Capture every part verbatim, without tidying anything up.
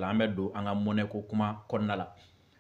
la an bɛ don an ka mɔnɛ ko kuma kɔnɔna la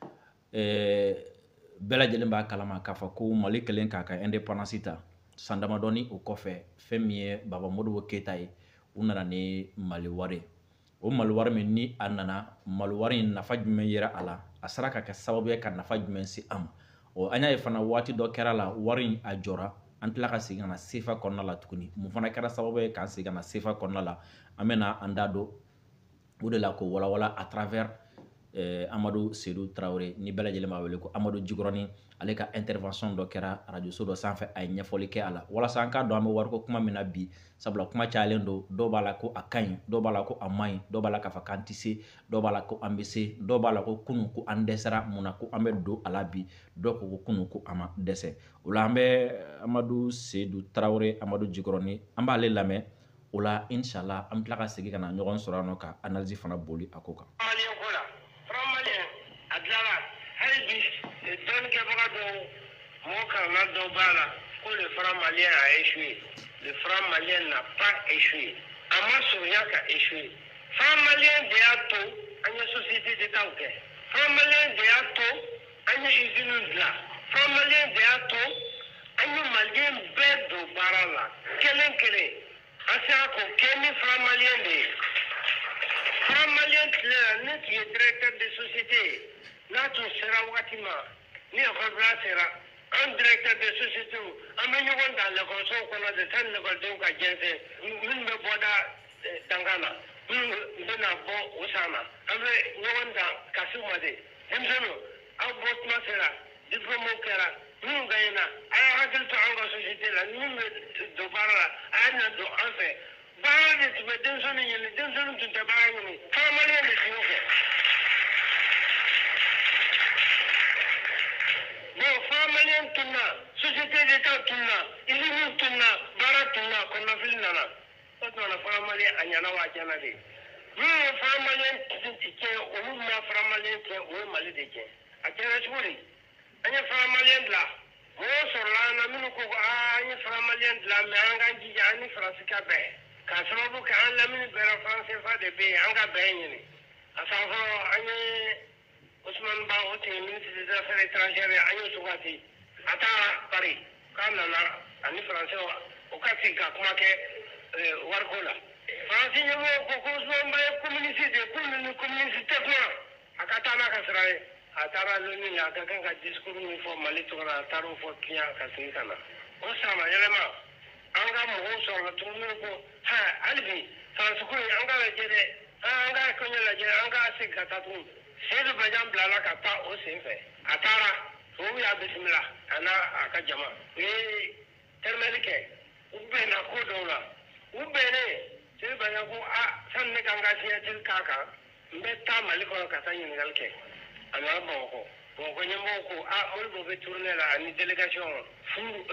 bɛɛ lajɛlen b'a kalama k'a fɔ ko Mali kɛlen k'a ka indépendance ta san damadɔni o kɔfɛ fɛn min ye Baba Modibo Keyita ye u nana ni Mali wari o Mali wari min ni a nana Mali wari in nafa jumɛn yera a la a sera ka kɛ sababu ye ka nafa jumɛn se an ma ɔ an y'a ye fana waati dɔ kɛra la wari in a jɔra an tila ka segin ka na CFA kɔnɔna la tuguni mun fana kɛra sababu ye k'an segin ka na CFA kɔnɔna la an bɛna an da don o de la ko walawala à travers Amadu Seydou Traoré ni bɛɛ lajɛlen b'a wele ko Amadu Jikɔrɔni ale ka intervention dɔ kɛra arajoso dɔ sanfɛ a ye ɲɛfɔli kɛ a la walasa an k'a dɔn an bɛ wariko kuma min na bi sabula kuma cayalen don dɔw b'a la ko a ka ɲi dɔw b'a la ko a man ɲi dɔw b'a la k'a fɔ k'an tɛ se dɔw b'a la ko an bɛ se dɔw b'a la ko kunun ko an dɛsɛra mun na ko an bɛ don a la bi dɔw ko ko kunun ko an ma dɛsɛ o la an bɛ Amadu Seydou Traoré Amadu Jikɔrɔni an b'ale lamɛn o la inshallah an bɛ tila ka segin ka na ɲɔgɔn sɔrɔ yan nɔ ka analyse fana boli a ko kan. Le franc malien a échoué. Le franc malien n'a pas échoué. Amasoya a échoué. Franc malien de Ato, une société d'État. Franc malien de Ato, une usine là. Franc malien de Ato, un malien bête de Barala. Quel est quel est? Asako, quel est franc malien de? Franc malien qui est directeur de société. Là, tout sera Watima. Ni Robla sera. Un directeur de société, un million dans le conseil qu'on a de tant de golden qu'à une me boda Dangana, une de la bon Osama, un million dans Kasumade, un genou, un bot masera, diplôme kera, nous gagnons, à la société, la nume de Barra, à un de en fait. Barra de Tibet, il y a des gens qui te barrent, pas mal de Sinoke. Malien tunna, société d'État tunna, usine tunna, bara tunna, qu'on a vu nana. Quand on a fait malien, à Yana wa Janade. Nous, les malien qui tient, ou ma frère malien qui est au Mali de Tien. À Tianachouri. Un frère malien de là. Moi, sur là, on a mis le coup à un frère malien de là, mais un gars qui a un français cabé. Quand ça va vous qu'un lami de la France, c'est pas de paix, un gars baigné. À savoir, un Ousmane Ba, au ministre des Affaires étrangères, Agno Sougati, à Paris, quand on a un français au Katika, comment que Warkola. Français, il y a beaucoup de communicité, de communicité, à Katana Kasrae, à Tara Luni, à quelqu'un qui a discours uniforme, Malitora, Taro Fokia, Kasikana. Osama, Yelema, Anga Moho sur le tournoi, ha, Albi, Sansuku, Anga la Jede, Anga Konya la Jede, Anga Sikatatou. C'est le président Blala qui n'a pas aussi fait. À Tara, où il y a Bismillah, Anna Akadjama. Et Termelike, où bien à Kodola, où bien c'est le président qui a San Negangasi à Tilkaka, mais Tam Aliko Katani Ngalke. Anna Boko. Bon, quand il y a beaucoup, ah, on peut tourner là, une délégation sous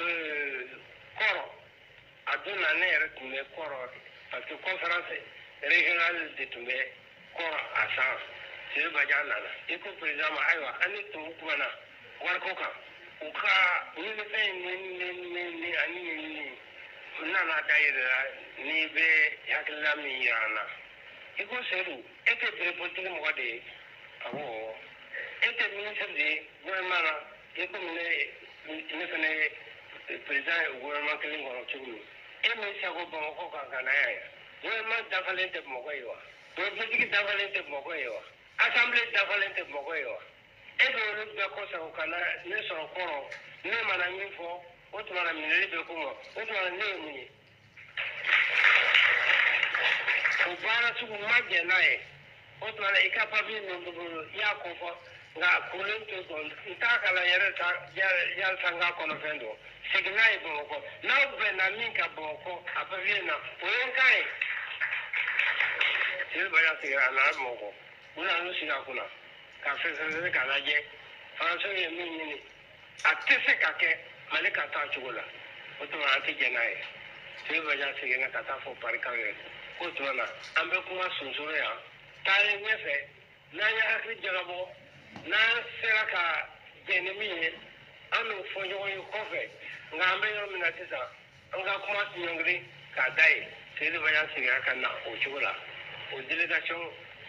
Coro. À deux années, retourner Coro. Parce que conférence régionale de Toumé, Coro à Sens. C'est le Bajan. Et que le président Maïwa, un état au Kouana, Warkoka, ou Ka, ni le fait, ni, ni, ni, ni, ni, ni, Nana Daïra, ni Bé, Yaklami Yana. Et que c'est vous, était prépoté Mwade, oh, était ministre de gouvernement, et comme il ne connaît le président du gouvernement que nous avons tué. Et mais ça va bon, on va gagner. Gouvernement d'Avalente Mogoyoa, le politique d'Avalente Mogoyoa. Assemblée d'Avalente Mogoyo. Et le de Cosa au Canada, ne sont encore, ne madame Fo, autre madame de Como, autre madame Némi. Au bar sous Maganae, autre madame est capable de Yakofa, la colonne de Gold, Taka la Yal Sanga Conofendo, Signai Boko, now Benamica Boko, a Paviena, Oyankai. Silvia Moko. Una nusi hakuna kafesa kalaje fanso ye mini atese kake maleka ta chugula otuma ati jenae sebe ja sigena kata fo parikawe otuma ambe kuma sunso ya tare nyefe na ya akri jagabo na seraka jenemi anu fo yoy kofe ngambe yo minatisa anga kuma tinyongri kadai sebe ja sigena kana o chugula o delegation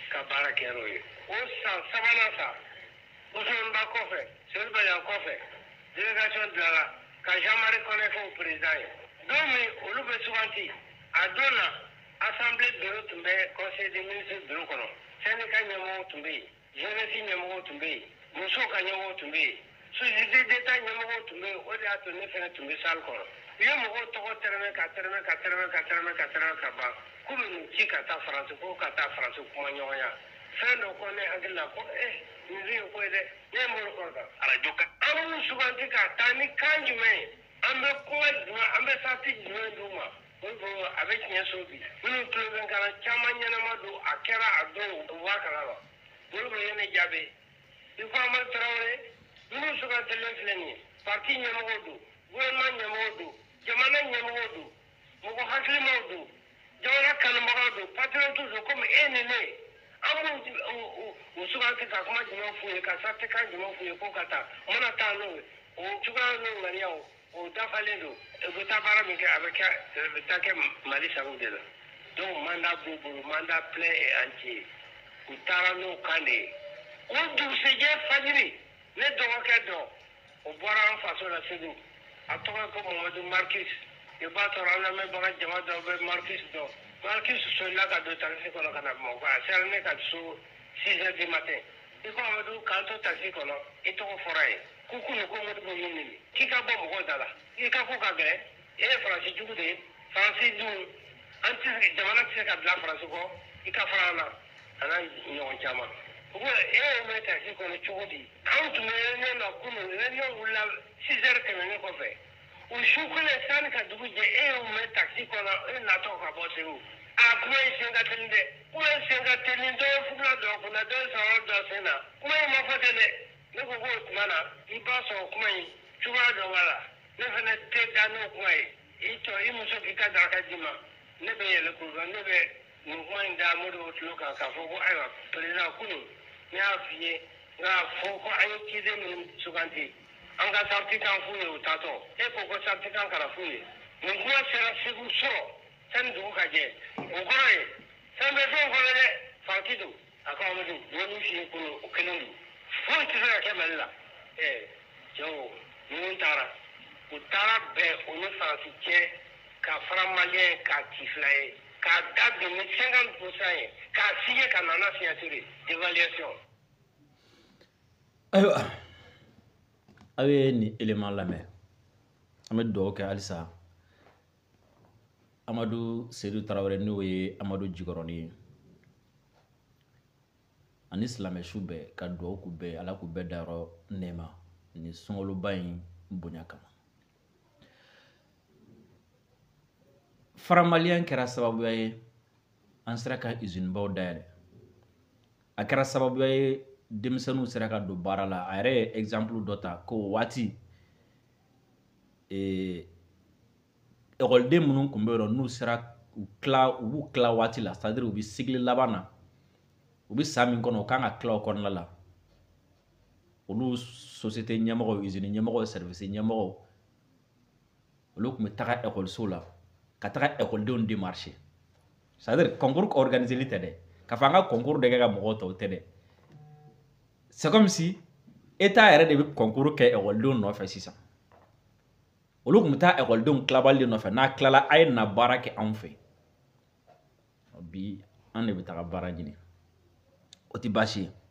ka baara kɛ n'o ye o san sabanan sa Ousmane Ba kɔfɛ Seydou Badian kɔfɛ délégation bilala ka Jean-Marie Kone fɔ président ye don min olu bɛ suganti a don na assemblée bureau tun bɛ conseil des ministres bureau kɔnɔ syndicat ɲɛmɔgɔw tun bɛ yen jeunesse ɲɛmɔgɔw tun bɛ yen musow ka ɲɛmɔgɔw tun bɛ yen société d'état ɲɛmɔgɔw tun bɛ yen o de y'a to ne fana tun bɛ salle kɔnɔ u ye mɔgɔw tɔgɔ tɛrɛmɛ ka tɛrɛmɛ ka tɛrɛmɛ ka tɛrɛmɛ ka tɛrɛmɛ ka ban komi nin ci ka taa faransi ko ka taa faransi kuma ɲɔgɔnya fɛn dɔ ko ne hakili la ko eh nin dun ye ko ye dɛ ne ye mori kɔrɔ kan arajo kan an b'u suganti ka taa ni kan jumɛn ye an bɛ kuma jumɛn an bɛ sati jumɛn d'u ma olu bolo a bɛ tiɲɛ so bi minnu tulo bɛ n kan caman ɲɛnama don a kɛra a don u b'a kalama olu bɛ ye ne jaabi i ko Amadu Tarawele minnu sugantilen filɛ nin ye parti ɲɛmɔgɔw don gouvernement ɲɛmɔgɔw don jamana ɲɛmɔgɔw don mɔgɔ hakilimaw don jamana kanubagaw don patriotes don komi e ni ne an b'u u suganti ka kuma jumɛn f'u ye ka sati kan jumɛn f'u ye ko ka taa u mana taa n'o ye o cogoya n'o ŋaniyaw o dafalen don u bɛ taa baara min kɛ a bɛ kɛ a bɛ taa kɛ Mali sago de la donc mandat b'u bolo mandat plein et entier u taara n'o kan de ye o dugusɛjɛ fajiri ne dɔgɔkɛ dɔ o bɔra an faso la Segu a tɔgɔ ye ko Mamadu Marquis i b'a sɔrɔ an lamɛnbaga jama dɔw bɛ Marquis dɔn Marquis solila ka don taxi kɔnɔ ka na Bamakɔ a sera ne ka so six heures du matin i ko Amadu k'an to taxi kɔnɔ i tɔgɔ fɔra ye ko kunu ko Modibo ye nin k'i ka bɔ mɔgɔw da la i ka ko ka gɛlɛn e ye Faransi jugu de ye Faransi dun an tɛ se jamana tɛ se ka bila Faransi kɔ i ka fara an na a n'a ɲɔgɔn caman o ko e ye mɛ taxi kɔnɔ cogo di anw tun bɛ réunion na kunun réunion wulila six heures tɛmɛnen kɔfɛ o su kelen sani ka dugu jɛ e y'o mɛn taxi kɔnɔ e natɔ ka bɔ Segu a kuma in sen ka teli dɛ kuma in sen ka teli dɔ ye fugula dɔ kunna dɔ ye sɔrɔ dɔ sen na kuma in ma fɔ ten dɛ ne ko k'o tuma na i b'a sɔrɔ kuma in cogoya dɔ b'a la ne fana tɛ da n'o kuma ye i tɔ i muso k'i ka daraka d'i ma ne bɛ yɛlɛ k'o kan ne bɛ nin kuma in da Modibo tulo kan k'a fɔ ko ayiwa président kunun ne y'a f'i ye nka fɔ ko an ye ciden minnu suganti an ka sariti kan f'u ye o taatɔ e ko ko sariti kan kana f'u ye nin kuma sera Segu sɔrɔ sani dugu ka jɛ o kɔrɔ ye fɛn bɛ fɛn kɔnɔ dɛ Faransi don a ko Amadu n ye min f'i ye kunun o kelen don foyi tɛ se ka kɛ Mali la ɛ cɛw ninnu taara u taara bɛn o ni Faransi cɛ ka fara Maliyɛn k'a ci fila ye k'a da don ni cinquante pour cent ye k'a signé ka nana signature d'évaluation. Ayiwa aw ye nin élément lamɛn an bɛ dugawu kɛ halisa Amadu Seydou Tarawele n'o ye Amadu Jikɔrɔni ye ani silamɛsu bɛɛ ka dugawu k'u bɛɛ Ala k'u bɛɛ dayɔrɔ nɛɛma ni sunkaloba in bonya kama. Faramaliya kɛra sababuya ye an sera ka usine baw dayɛlɛ a kɛra sababuya ye denmisɛnninw sera ka don baara la a yɛrɛ ye exemple dɔ ta ko waati ekɔliden minnu tun bɛ yen n'u sera u tila u b'u tila waati la c'est à dire u bɛ cycle laban na u bɛ san min kɔnɔ u kan ka tila o kɔnɔna la olu société ɲɛmɔgɔw usine ɲɛmɔgɔw service ɲɛmɔgɔw olu tun bɛ taga ekɔliso la ka taga ekɔlidenw démarcher c'est à dire concours organisé tɛ dɛ ka fɔ an ka concours de kɛ ka mɔgɔw tɔw tɛ dɛ c'est comme si État yɛrɛ de bɛ concours kɛ ekɔlidenw nɔfɛ sisan olu tun bɛ taa ekɔlidenw tilabali de nɔfɛ n'a tilala a ye na baara kɛ anw fɛ bi an de bɛ taga baara ɲini o tɛ baasi ye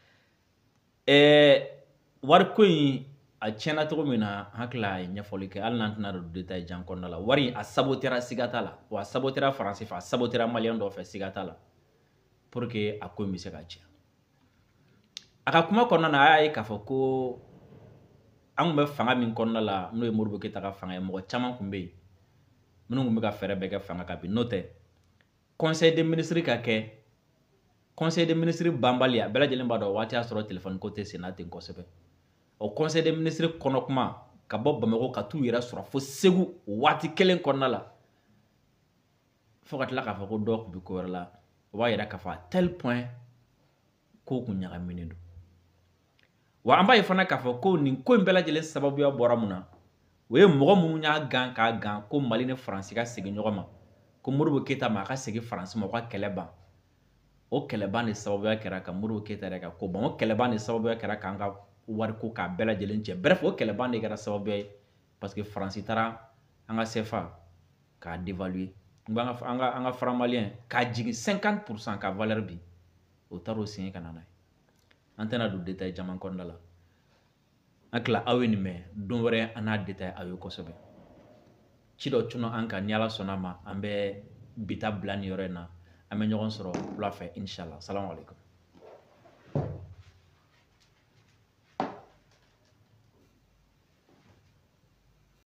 ɛɛ wariko in a tiɲɛna cogo min na hakili a ye ɲɛfɔli kɛ hali n'an tɛna don détail jan kɔnɔna la wari a sabotera siga t'a la wa a sabotera Faransi fɛ a sabotera Maliyɛn dɔw fɛ siga t'a la pour que a ko in bɛ se ka tiɲɛ a ka kuma kɔnɔna na a y'a ye k'a fɔ ko an tun bɛ fanga min kɔnɔna la n'o ye Modibo Keyita ka fanga ye mɔgɔ caman tun bɛ yen minnu tun bɛ ka fɛɛrɛ bɛɛ kɛ fanga ka bin n'o tɛ conseil des ministres ka kɛ conseil des ministres banbali a bɛɛ lajɛlen b'a dɔn waati y'a sɔrɔ téléphone ko tɛ senna ten kosɛbɛ o conseil des ministres kɔnɔ kuma ka bɔ Bamakɔ ka t'u yɛrɛ sɔrɔ fo Segu waati kelen kɔnɔna la fo ka tila k'a fɔ ko dɔw tun bɛ ko wɛrɛ la o b'a yira k'a fɔ à tel point ko kun ɲagaminen don wa an b'a ye fana k'a fɔ ko nin ko in bɛɛ lajɛlen sababuya bɔra mun na o ye mɔgɔ minnu y'a gan k'a gan ko Mali ni Faransi ka segin ɲɔgɔn ma ko Modibo Keyita ma a ka segin Faransi ma o ka kɛlɛ ban o kɛlɛba ni sababuya kɛra ka Modibo Keyita yɛrɛ ka ko ban o kɛlɛba ni sababuya kɛra k'an ka wariko k'a bɛɛ lajɛlen cɛ bref o kɛlɛba de kɛra sababuya ye parce que Faransi taara an ka C F A k'a dévaluer n an ka an ka an ka franc malien k'a jigin cinquante pour cent ka valeur bin o taar'o signé ka na n'a ye an tɛna don détail caman kɔnɔna la an tila aw ye nin mɛn don wɛrɛ an n'a détail aw ye kosɛbɛ ci dɔ cunna an kan ni Ala sɔnna ma an bɛ bi ta bila nin yɔrɔ in na an bɛ ɲɔgɔn sɔrɔ wula fɛ inchallah salamu aleykum